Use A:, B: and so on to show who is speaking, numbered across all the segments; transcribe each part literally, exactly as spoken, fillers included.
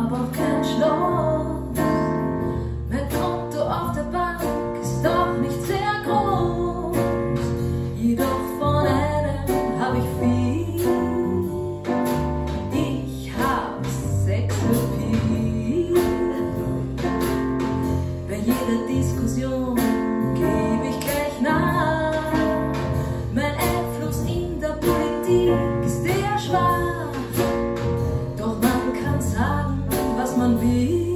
A: hab auch keinen Schluss. Mein Konto auf der Bank ist doch nicht sehr groß. Jedoch von einem hab ich viel. Ich hab Sexappeal. Bei jeder Diskussion geb ich gleich nach. Mein Einfluss in der Politik ist eher schwach. Doch man kann sagen, was man will.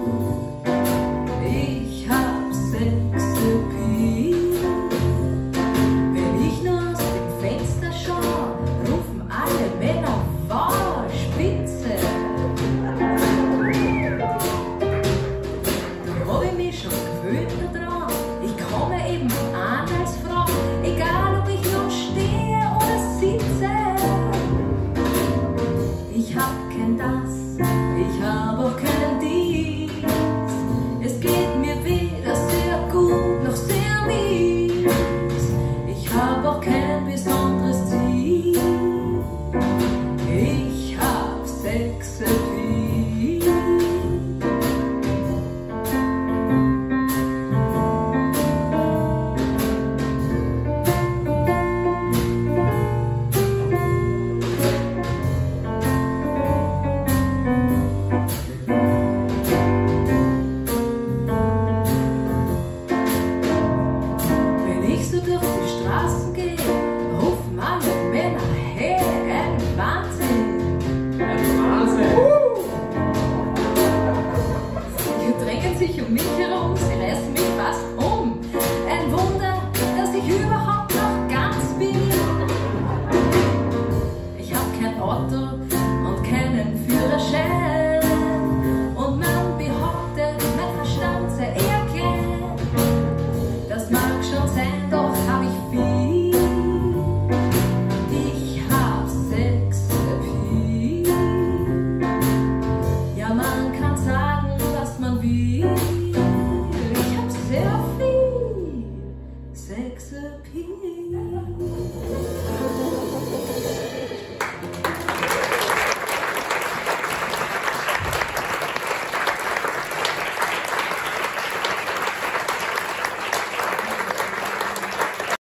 A: Ich hab Sexappeal. Wenn ich nur aus dem Fenster schau, rufen alle Männer, wow, Spitze. Da hab ich mich schon gewöhnt daran. Ich komme eben an als Frau, egal ob ich noch stehe oder sitze. Ich hab kein das, ich hab auch keinen dies. Es geht mir weder sehr gut noch sehr mies. Ich hab auch kein besonderes Ziel. Ich hab Sexappeal.